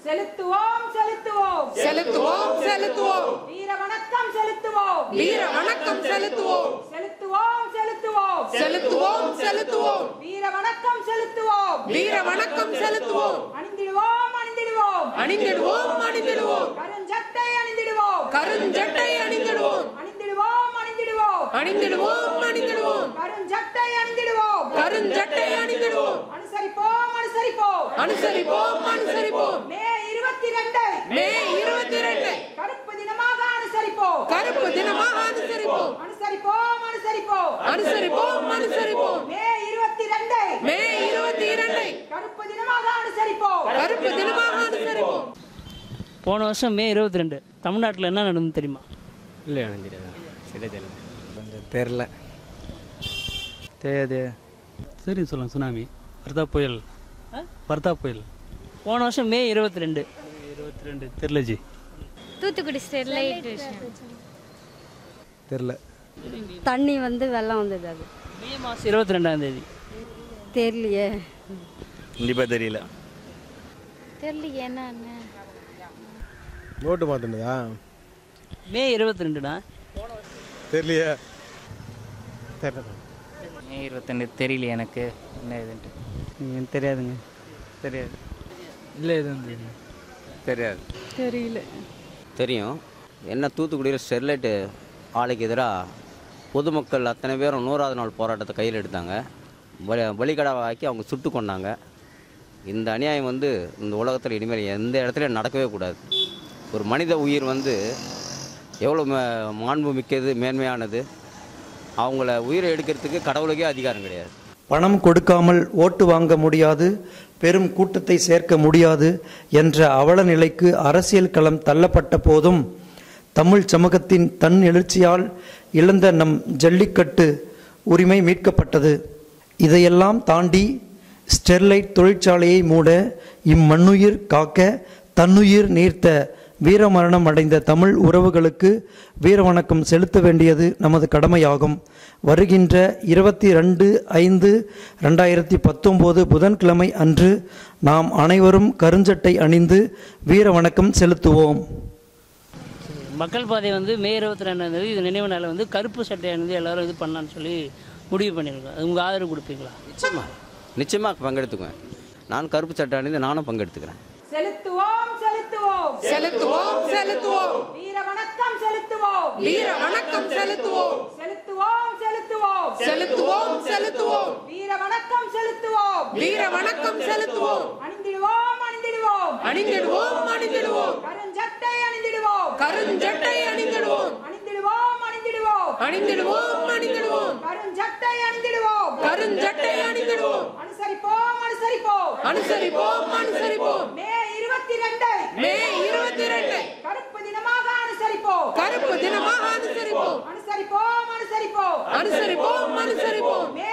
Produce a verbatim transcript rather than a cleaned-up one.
செலுத்துவோம் செலுத்துவோம் செலுத்துவோம் செலுத்துவோம் வீர வணக்கம் செலுத்துவோம் வீர வணக்கம் செலுத்துவோம் செலுத்துவோம் செலுத்துவோம் செலுத்துவோம் செலுத்துவோம் வீர வணக்கம் செலுத்துவோம் வீர வணக்கம் செலுத்துவோம் அணிந்திடுவோம் அணிந்திடுவோம் அணிந்திடுவோம் அணிந்திடுவோம் கருஞ்சட்டை அணிந்திடுவோம் கருஞ்சட்டை அணிந்திடுவோம் அணிந்திடுவோம் அணிந்திடுவோம் அணிந்திடுவோம் அணிந்திடுவோம் கருஞ்சட்டை அணிந்திடுவோம் கருஞ்சட்டை அணிந்திடுவோம் அனுசரிப்போம் அனுசரிப்போம் அனுசரிப்போம் அனுசரிப்போம் மே இருபத்தி ரெண்டு மே இருபத்தி ரெண்டு கருப்பு தினமாக அனுசரிப்போம் கருப்பு தினமாக அனுசரிப்போம் அனுசரிப்போம் அனுசரிப்போம் அனுசரிப்போம் அனுசரிப்போம் மே இருபத்தி ரெண்டு மே இருபத்தி இரண்டு கருப்பு தினமாக அனுசரிப்போம் கருப்பு தினமாக அனுசரிப்போம். போன வருஷம் மே இருபத்தி ரெண்டு தமிழ்நாட்டில் என்ன நடந்து தெரியுமா? இல்லை எனக்கு தெரியாது, சரியா தெரியல, கொஞ்சம் தெரில. தெரியாது. சரி சொல்லுங்கள். சுனாமி, வர்தா புயல், வர்தா புயல். போன வருஷம் மே இருபத்தி ரெண்டு இருபத்தி ரெண்டு தெரிலஜி. தூத்துக்குடி ஸ்டெர்லைட் தெரில. தண்ணி வந்து வெள்ளம் வந்தது. அது மே மாதம் இருபத்தி ரெண்டாம் தேதி தெரியலையே. கண்டிப்பாக தெரியல. தெரியலையே என்ன நோட்டு மாற்றினதா? மே இருபத்தி ரெண்டுடா. தெரியலையே. தெரியல. மே இருபத்தெண்டு தெரியல எனக்கு என்ன இதுன்ட்டு. தெரியாதுங்க. தெரியாது. இல்லை எதுவும் தெரியல. தெரியாது. தெரியல. தெரியும். என்ன தூத்துக்குடியில் ஸ்டெர்லைட்டு ஆலைக்கு எதிராக பொதுமக்கள் அத்தனை பேரும் நூறாவது நாள் போராட்டத்தை கையில் எடுத்தாங்க. பலி பலிகடாவாக்கி அவங்க சுட்டு கொண்டாங்க. இந்த அநியாயம் வந்து இந்த உலகத்தில் இனிமேல் எந்த இடத்துலையும் நடக்கவே கூடாது. ஒரு மனித உயிர் வந்து எவ்வளோ மாண்பு மிக்கது, மேன்மையானது. அவங்கள உயிரை எடுக்கிறதுக்கு கடவுளுக்கே அதிகாரம் கிடையாது. பணம் கொடுக்காமல் ஓட்டு வாங்க முடியாது, பெரும் கூட்டத்தை சேர்க்க முடியாது என்ற அவல நிலைக்கு அரசியல் களம் தள்ளப்பட்ட போதும் தமிழ் சமூகத்தின் தன் எழுச்சியால் இழந்த நம் ஜல்லிக்கட்டு உரிமை மீட்கப்பட்டது. இதையெல்லாம் தாண்டி ஸ்டெர்லைட் தொழிற்சாலையை மூட இம்மண்ணுயிர் காக்க தன்னுயிர் நீர்த்த வீரமரணம் அடைந்த தமிழ் உறவுகளுக்கு வீரவணக்கம் செலுத்த வேண்டியது நமது கடமையாகும். வருகின்ற இருபத்தி ரெண்டு ஐந்து ரெண்டாயிரத்தி பத்தொம்போது புதன்கிழமை அன்று நாம் அனைவரும் கருஞ்சட்டை அணிந்து வீரவணக்கம் செலுத்துவோம். மக்கள் பாதை வந்து மே இருபத்தி ரெண்டாம் தேதி இது நினைவு நாளில் வந்து கருப்பு சட்டை அணிந்து எல்லாரும் இது பண்ணலான்னு சொல்லி முடிவு பண்ணியிருக்கோம். அது உங்கள் ஆதரவு கொடுப்பீங்களா? நிச்சயமாக நிச்சயமாக பங்கெடுத்துக்குவேன். நான் கருப்பு சட்டை அணிந்து நானும் பங்கெடுத்துக்கிறேன். செலுத்துவோம் செலுத்துவோம் செலுத்துவோம் செலுத்துவோம் வீர வணக்கம் செலுத்துவோம் வீர வணக்கம் செலுத்துவோம் செலுத்துவோம் செலுத்துவோம் செலுத்துவோம் செலுத்துவோம் வீர வணக்கம் செலுத்துவோம் வீர வணக்கம் செலுத்துவோம் அணிந்திடுவோம் அணிந்திடுவோம் அணிந்திடுவோம் அணிந்திடுவோம் கருஞ்சட்டை அணிந்திடுவோம் கருஞ்சட்டை அணிந்திடுவோம் அணிந்திடுவோம் அணிந்திடுவோம் அணிந்திடுவோம் அணிந்திடுவோம் கருஞ்சட்டை அணிந்திடுவோம் கருஞ்சட்டை அணிந்திடுவோம் அனுசரிப்போம் அனுசரிப்போம் அனுசரிப்போம் அனுசரிப்போம் மே இருபத்தி ரெண்டு மே இருபத்தி ரெண்டு கருப்பு தினமாக அனுசரிப்போம் கருப்பு தினமாக அனுசரிப்போம் அனுசரிப்போம் அனுசரிப்போம் அனுசரிப்போம் அனுசரிப்போம் மே